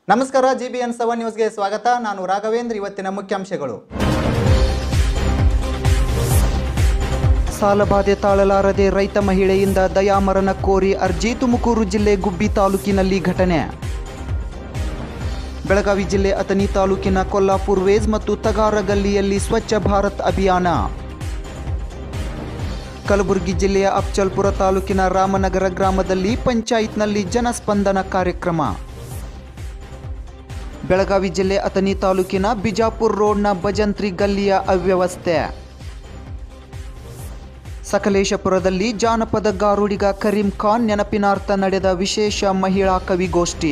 ನಮಸ್ಕಾರ GBN 7 ನ್ಯೂಸ್ಗೆ ಸ್ವಾಗತ. ನಾನು ರಾಘವೇಂದ್ರ. ಇವತ್ತಿನ ಮುಖ್ಯಾಂಶಗಳು. ಸಾಲಬಾಧೆ ತಾಳಲಾರದೆ ರೈತ ಮಹಿಳೆಯಿಂದ ದಯಾಮರಣ ಕೋರಿ ಅರ್ಜಿ. ತುಮಕೂರು ಜಿಲ್ಲೆ ಗುಬ್ಬಿ ತಾಲೂಕಿನಲ್ಲಿ ಘಟನೆ. ಬೆಳಗಾವಿ ಜಿಲ್ಲೆ ಅಥಣಿ ತಾಲೂಕಿನ ಕೊಲ್ಲಾಪುರ ವೇಜ್ ಮತ್ತು ತಗಾರ ಗಲ್ಲಿಯಲ್ಲಿ ಸ್ವಚ್ಛ ಭಾರತ್ ಅಭಿಯಾನ. ಕಲಬುರಗಿ ಜಿಲ್ಲೆಯ ಅಫ್ಜಲ್ಪುರ ತಾಲೂಕಿನ ರಾಮನಗರ ಗ್ರಾಮದಲ್ಲಿ ಪಂಚಾಯತ್ನಲ್ಲಿ ಜನಸ್ಪಂದನ ಕಾರ್ಯಕ್ರಮ. ಬೆಳಗಾವಿ ಜಿಲ್ಲೆ ಅಥಣಿ ತಾಲೂಕಿನ ಬಿಜಾಪುರ ರೋಡ್ನ ಭಜಂತ್ರಿ ಗಲ್ಲಿಯ ಅವ್ಯವಸ್ಥೆ. ಸಕಲೇಶಪುರದಲ್ಲಿ ಜಾನಪದ ಗಾರುಡಿಗ ಕರೀಂ ಖಾನ್ ನೆನಪಿನಾರ್ಥ ನಡೆದ ವಿಶೇಷ ಮಹಿಳಾ ಕವಿಗೋಷ್ಠಿ.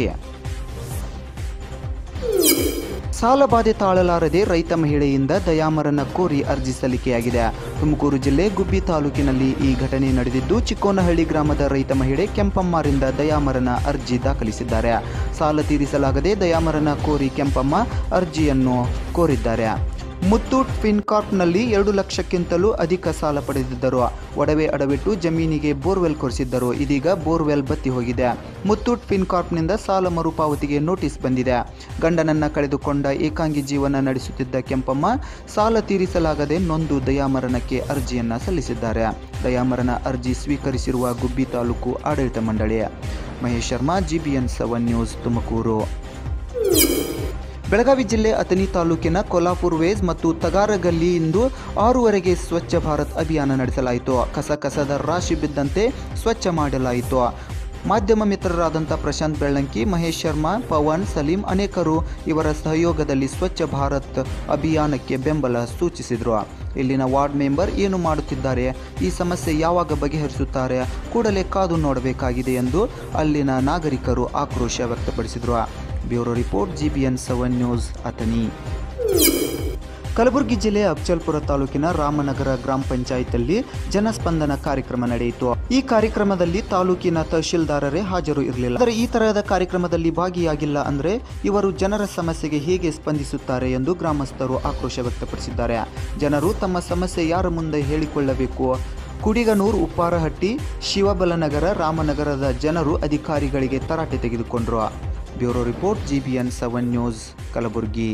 ಸಾಲಬಾಧೆ ತಾಳಲಾರದೆ ರೈತ ಮಹಿಳೆಯಿಂದ ದಯಾಮರಣ ಕೋರಿ ಅರ್ಜಿ ಸಲ್ಲಿಕೆಯಾಗಿದೆ. ತುಮಕೂರು ಜಿಲ್ಲೆ ಗುಬ್ಬಿ ತಾಲೂಕಿನಲ್ಲಿ ಈ ಘಟನೆ ನಡೆದಿದ್ದು, ಚಿಕ್ಕೋನಹಳ್ಳಿ ಗ್ರಾಮದ ರೈತ ಮಹಿಳೆ ಕೆಂಪಮ್ಮರಿಂದ ದಯಾಮರಣ ಅರ್ಜಿ ದಾಖಲಿಸಿದ್ದಾರೆ. ಸಾಲ ತೀರಿಸಲಾಗದೆ ದಯಾಮರಣ ಕೋರಿ ಕೆಂಪಮ್ಮ ಅರ್ಜಿಯನ್ನು ಕೋರಿದ್ದಾರೆ. ಮುತ್ತೂಟ್ ಫಿನ್ಕಾರ್ಪ್ನಲ್ಲಿ 2 ಲಕ್ಷಕ್ಕಿಂತಲೂ ಅಧಿಕ ಸಾಲ ಪಡೆದಿದ್ದರು. ಒಡವೆ ಅಡವಿಟ್ಟು ಜಮೀನಿಗೆ ಬೋರ್ವೆಲ್ ಕೊರೆಸಿದ್ದರು. ಇದೀಗ ಬೋರ್ವೆಲ್ ಬತ್ತಿ ಹೋಗಿದೆ. ಮುತ್ತೂಟ್ ಫಿನ್ಕಾರ್ಪ್ನಿಂದ ಸಾಲ ಮರುಪಾವತಿಗೆ ನೋಟಿಸ್ ಬಂದಿದೆ. ಗಂಡನನ್ನ ಕಳೆದುಕೊಂಡ ಏಕಾಂಗಿ ಜೀವನ ನಡೆಸುತ್ತಿದ್ದ ಕೆಂಪಮ್ಮ ಸಾಲ ತೀರಿಸಲಾಗದೆ ನೊಂದು ದಯಾಮರಣಕ್ಕೆ ಅರ್ಜಿಯನ್ನು ಸಲ್ಲಿಸಿದ್ದಾರೆ. ದಯಾಮರಣ ಅರ್ಜಿ ಸ್ವೀಕರಿಸಿರುವ ಗುಬ್ಬಿ ತಾಲೂಕು ಆಡಳಿತ ಮಂಡಳಿ. Mahesh Sharma, GBN 7 news, Tumakuru. ಬೆಳಗಾವಿ ಜಿಲ್ಲೆ ಅಥಣಿ ತಾಲೂಕಿನ ಕೊಲ್ಲಾಪುರ ವೇಜ್ ಮತ್ತು ತಗಾರಗಲ್ಲಿ ಇಂದು 6 ಸ್ವಚ್ಛ ಭಾರತ್ ಅಭಿಯಾನ ನಡೆಸಲಾಯಿತು. ಕಸದ ರಾಶಿ ಬಿದ್ದಂತೆ ಸ್ವಚ್ಛ ಮಾಡಲಾಯಿತು. ಮಾಧ್ಯಮ ಮಿತ್ರರಾದಂಥ ಪ್ರಶಾಂತ್ ಬೆಳ್ಳಂಕಿ, ಮಹೇಶ್ ಶರ್ಮಾ, ಪವನ್, ಸಲೀಂ ಅನೇಕರು ಇವರ ಸಹಯೋಗದಲ್ಲಿ ಸ್ವಚ್ಛ ಭಾರತ್ ಅಭಿಯಾನಕ್ಕೆ ಬೆಂಬಲ ಸೂಚಿಸಿದರು. ಇಲ್ಲಿನ ವಾರ್ಡ್ ಮೆಂಬರ್ ಏನು ಮಾಡುತ್ತಿದ್ದಾರೆ, ಈ ಸಮಸ್ಯೆ ಯಾವಾಗ ಬಗೆಹರಿಸುತ್ತಾರೆ, ಕೂಡಲೇ ಕಾದು ನೋಡಬೇಕಾಗಿದೆ ಎಂದು ಅಲ್ಲಿನ ನಾಗರಿಕರು ಆಕ್ರೋಶ ವ್ಯಕ್ತಪಡಿಸಿದರು. Bureau report, GBN 7 news, Athani. Kalaburagi ಜಿಲ್ಲೆ ಅಫ್ಜಲ್ಪುರ ತಾಲೂಕಿನ ರಾಮನಗರ ಗ್ರಾಮ ಪಂಚಾಯತ್ನಲ್ಲಿ ಜನಸ್ಪಂದನ ಕಾರ್ಯಕ್ರಮ ನಡೆಯಿತು. ಈ ಕಾರ್ಯಕ್ರಮದಲ್ಲಿ ತಾಲೂಕಿನ ತಹಶೀಲ್ದಾರರೇ ಹಾಜರು ಇರಲಿಲ್ಲ. ಆದರೆ ಈ ತರಹದ ಕಾರ್ಯಕ್ರಮದಲ್ಲಿ ಭಾಗಿಯಾಗಿಲ್ಲ ಅಂದರೆ ಇವರು ಜನರ ಸಮಸ್ಯೆಗೆ ಹೇಗೆ ಸ್ಪಂದಿಸುತ್ತಾರೆ ಎಂದು ಗ್ರಾಮಸ್ಥರು ಆಕ್ರೋಶ ವ್ಯಕ್ತಪಡಿಸಿದ್ದಾರೆ. ಜನರು ತಮ್ಮ ಸಮಸ್ಯೆ ಯಾರ ಮುಂದೆ ಹೇಳಿಕೊಳ್ಳಬೇಕು? ಕುಡಿಗನೂರು, ಉಪ್ಪಾರಹಟ್ಟಿ, ಶಿವಬಲನಗರ, ರಾಮನಗರದ ಜನರು ಅಧಿಕಾರಿಗಳಿಗೆ ತರಾಟೆ ತೆಗೆದುಕೊಂಡರು. Bureau report, GBN 7 news, Kalaburagi.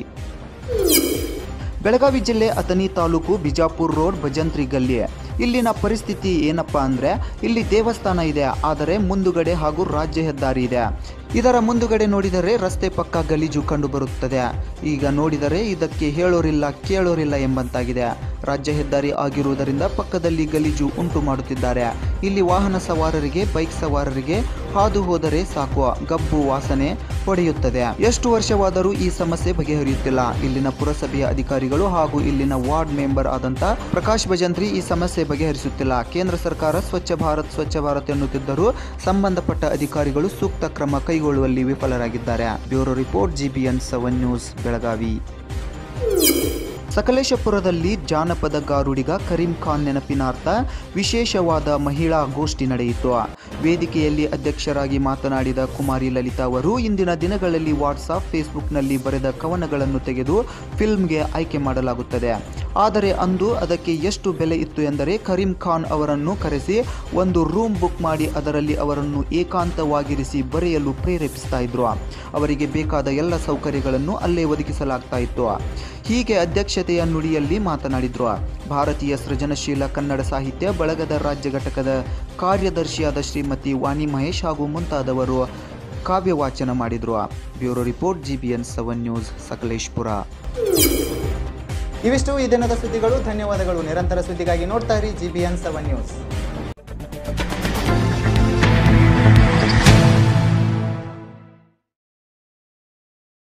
Belagavi ಜಿಲ್ಲೆ ಅಥಣಿ ತಾಲೂಕು ಬಿಜಾಪುರ ರೋಡ್ ಭಜಂತ್ರಿ ಗಲ್ಲಿ. ಇಲ್ಲಿನ ಪರಿಸ್ಥಿತಿ ಏನಪ್ಪಾ ಅಂದರೆ, ಇಲ್ಲಿ ದೇವಸ್ಥಾನ ಇದೆ, ಆದರೆ ಮುಂದುಗಡೆ ಹಾಗೂ ರಾಜ್ಯ ಹೆದ್ದಾರಿ ಇದೆ. ಇದರ ಮುಂದುಗಡೆ ನೋಡಿದರೆ ರಸ್ತೆ ಪಕ್ಕ ಗಲೀಜು ಕಂಡು ಬರುತ್ತದೆ. ಈಗ ನೋಡಿದರೆ ಇದಕ್ಕೆ ಹೇಳೋರಿಲ್ಲ ಕೇಳೋರಿಲ್ಲ ಎಂಬಂತಾಗಿದೆ. ರಾಜ್ಯ ಹೆದ್ದಾರಿ ಆಗಿರುವುದರಿಂದ ಪಕ್ಕದಲ್ಲಿ ಗಲೀಜು ಉಂಟು ಮಾಡುತ್ತಿದ್ದಾರೆ. ಇಲ್ಲಿ ವಾಹನ ಸವಾರರಿಗೆ, ಬೈಕ್ ಸವಾರರಿಗೆ ಹಾದು ಹೋದರೆ ಸಾಕು, ಗಬ್ಬು ವಾಸನೆ ಹೊಡೆಯುತ್ತದೆ. ಎಷ್ಟು ವರ್ಷವಾದರೂ ಈ ಸಮಸ್ಯೆ ಬಗೆಹರಿಯುತ್ತಿಲ್ಲ. ಇಲ್ಲಿನ ಪುರಸಭೆಯ ಅಧಿಕಾರಿಗಳು ಹಾಗೂ ಇಲ್ಲಿನ ವಾರ್ಡ್ ಮೆಂಬರ್ ಆದಂಥ ಪ್ರಕಾಶ್ ಭಜಂತ್ರಿ ಈ ಸಮಸ್ಯೆ ಬಗೆಹರಿಸುತ್ತಿಲ್ಲ. ಕೇಂದ್ರ ಸರ್ಕಾರ ಸ್ವಚ್ಛ ಭಾರತ್ ಎನ್ನುತ್ತಿದ್ದರೂ ಸಂಬಂಧಪಟ್ಟ ಅಧಿಕಾರಿಗಳು ಸೂಕ್ತ ಕ್ರಮ ಕೈಗೊಳ್ಳುವಲ್ಲಿ ವಿಫಲರಾಗಿದ್ದಾರೆ. Bureau report, GBN 7 news, Belagavi. ಸಕಲೇಶಪುರದಲ್ಲಿ ಜಾನಪದ ಗಾರುಡಿಗ ಕರೀಂ ಖಾನ್ ನೆನಪಿನಾರ್ಥ ವಿಶೇಷವಾದ ಮಹಿಳಾ ಗೋಷ್ಠಿ ನಡೆಯಿತು. ವೇದಿಕೆಯಲ್ಲಿ ಅಧ್ಯಕ್ಷರಾಗಿ ಮಾತನಾಡಿದ ಕುಮಾರಿ ಲಲಿತಾ ಅವರು, ಇಂದಿನ ದಿನಗಳಲ್ಲಿ ವಾಟ್ಸಾಪ್, ಫೇಸ್ಬುಕ್ನಲ್ಲಿ ಬರೆದ ಕವನಗಳನ್ನು ತೆಗೆದು ಫಿಲ್ಮ್ಗೆ ಆಯ್ಕೆ ಮಾಡಲಾಗುತ್ತದೆ. ಆದರೆ ಅಂದು ಅದಕ್ಕೆ ಎಷ್ಟು ಬೆಲೆ ಇತ್ತು ಎಂದರೆ, ಕರೀಂ ಖಾನ್ ಅವರನ್ನು ಕರೆಸಿ ಒಂದು ರೂಮ್ ಬುಕ್ ಮಾಡಿ ಅದರಲ್ಲಿ ಅವರನ್ನು ಏಕಾಂತವಾಗಿರಿಸಿ ಬರೆಯಲು ಪ್ರೇರೇಪಿಸ್ತಾ ಇದ್ರು. ಅವರಿಗೆ ಬೇಕಾದ ಎಲ್ಲ ಸೌಕರ್ಯಗಳನ್ನು ಅಲ್ಲೇ ಒದಗಿಸಲಾಗ್ತಾ ಇತ್ತು. ಹೀಗೆ ಅಧ್ಯಕ್ಷತೆಯ ನುಡಿಯಲ್ಲಿ ಮಾತನಾಡಿದ್ರು. ಭಾರತೀಯ ಸೃಜನಶೀಲ ಕನ್ನಡ ಸಾಹಿತ್ಯ ಬಳಗದ ರಾಜ್ಯ ಘಟಕದ ಕಾರ್ಯದರ್ಶಿಯಾದ ಶ್ರೀಮತಿ ವಾಣಿ ಮಹೇಶ್ ಹಾಗೂ ಮುಂತಾದವರು ಕಾವ್ಯ ವಾಚನ ಮಾಡಿದ್ರು. Bureau report, GBN 7 news, Sakleshpur. ಇವಿಷ್ಟು ಈ ದಿನದ ಸುದ್ದಿಗಳು. ಧನ್ಯವಾದಗಳು. ನಿರಂತರ ಸುದ್ದಿಗಾಗಿ ನೋಡ್ತಾ ಇರಿ GBN 7 ನ್ಯೂಸ್.